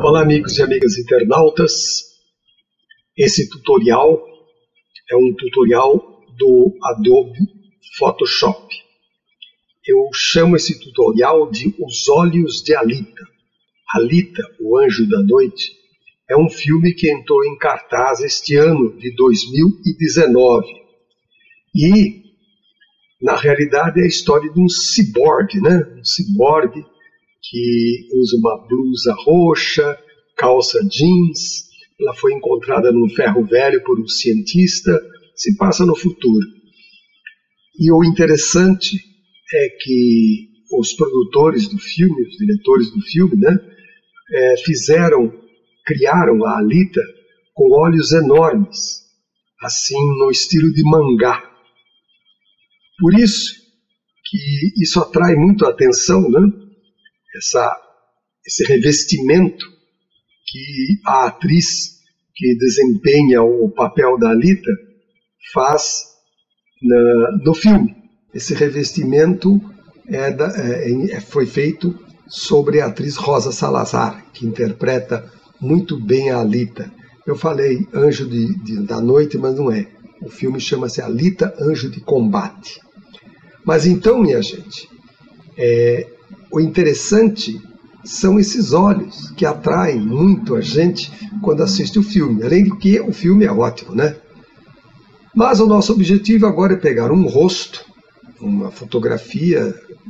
Olá, amigos e amigas internautas. Esse tutorial é um tutorial do Adobe Photoshop. Eu chamo esse tutorial de Os Olhos de Alita. Alita, o Anjo da Noite, é um filme que entrou em cartaz este ano de 2019. E, na realidade, é a história de um ciborgue, né? Um ciborgue que usa uma blusa roxa, calça jeans. Ela foi encontrada num ferro velho por um cientista. Se passa no futuro. E o interessante é que os produtores do filme, os diretores do filme, né, criaram a Alita com olhos enormes, assim no estilo de mangá. Por isso que isso atrai muito a atenção, né? Esse revestimento que a atriz que desempenha o papel da Alita faz no filme. Esse revestimento foi feito sobre a atriz Rosa Salazar, que interpreta muito bem a Alita. Eu falei Anjo da Noite, mas não é. O filme chama-se Alita, Anjo de Combate. Mas então, minha gente, o interessante são esses olhos que atraem muito a gente quando assiste o filme. Além de que o filme é ótimo, né? Mas o nosso objetivo agora é pegar um rosto, uma fotografia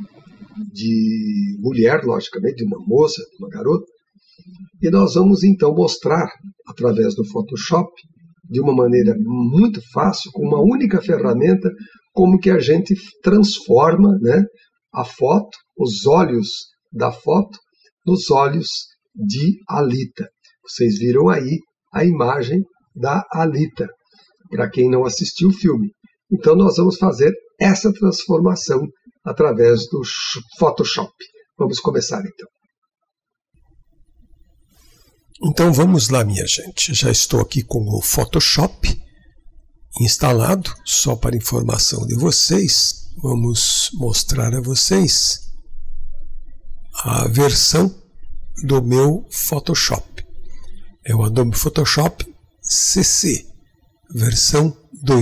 de mulher, logicamente, de uma moça, de uma garota, e nós vamos então mostrar, através do Photoshop, de uma maneira muito fácil, com uma única ferramenta, como que a gente transforma, né, a foto, os olhos da foto, nos olhos de Alita. Vocês viram aí a imagem da Alita, para quem não assistiu o filme. Então nós vamos fazer essa transformação através do Photoshop. Vamos começar então. Então vamos lá, minha gente. Já estou aqui com o Photoshop instalado, só para informação de vocês. Vamos mostrar a vocês a versão do meu Photoshop. É o Adobe Photoshop CC, versão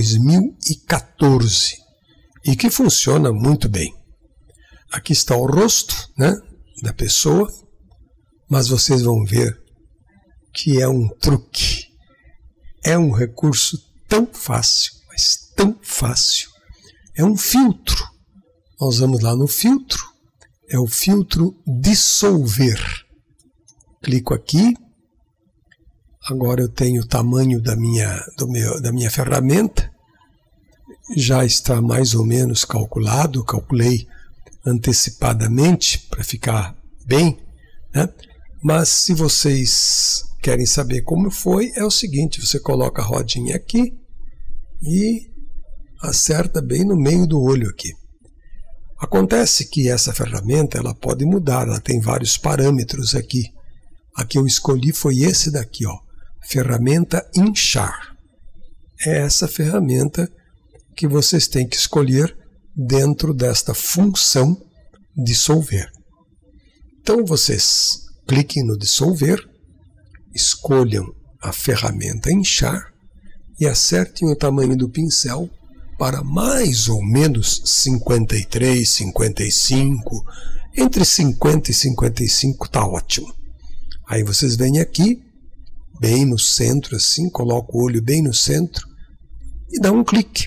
2014, e que funciona muito bem. Aqui está o rosto, né, da pessoa, mas vocês vão ver que é um truque. É um recurso tão fácil, mas tão fácil. É um filtro. Nós vamos lá no filtro. É o filtro dissolver. Clico aqui. Agora eu tenho o tamanho da minha ferramenta. Já está mais ou menos calculado. Calculei antecipadamente para ficar bem, né? Mas se vocês querem saber como foi, é o seguinte: você coloca a rodinha aqui e acerta bem no meio do olho aqui. Acontece que essa ferramenta ela pode mudar, ela tem vários parâmetros aqui. A que eu escolhi foi esse daqui, ó, ferramenta inchar. É essa ferramenta que vocês têm que escolher dentro desta função dissolver. Então vocês cliquem no dissolver, escolham a ferramenta inchar e acertem o tamanho do pincel para mais ou menos 53, 55, entre 50 e 55 está ótimo. Aí vocês vêm aqui, bem no centro assim, coloca o olho bem no centro e dá um clique.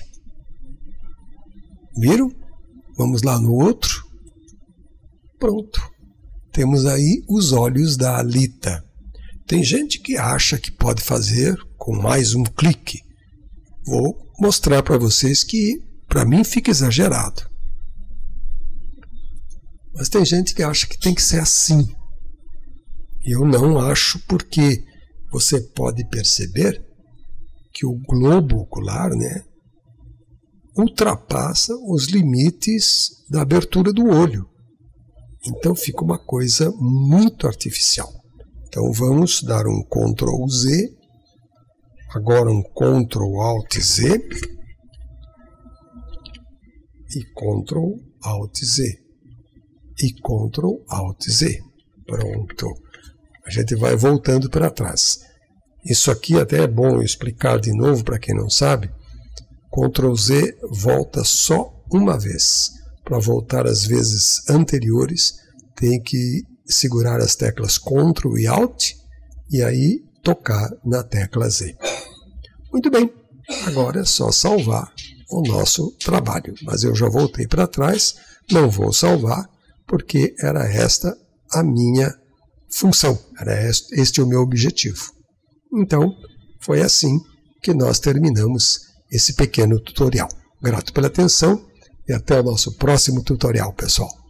Viram? Vamos lá no outro. Pronto. Temos aí os olhos da Alita. Tem gente que acha que pode fazer com mais um clique. Vou mostrar para vocês que, para mim, fica exagerado. Mas tem gente que acha que tem que ser assim. Eu não acho, porque você pode perceber que o globo ocular, né, ultrapassa os limites da abertura do olho. Então fica uma coisa muito artificial. Então vamos dar um Ctrl Z, agora um Ctrl Alt Z e Ctrl Alt Z e Ctrl Alt Z. Pronto. A gente vai voltando para trás. Isso aqui até é bom eu explicar de novo para quem não sabe. Ctrl Z volta só uma vez. Para voltar às vezes anteriores, tem que segurar as teclas Ctrl e Alt e aí tocar na tecla Z. Muito bem, agora é só salvar o nosso trabalho. Mas eu já voltei para trás, não vou salvar, porque era esta a minha função, era este o meu objetivo. Então, foi assim que nós terminamos esse pequeno tutorial. Grato pela atenção e até o nosso próximo tutorial, pessoal.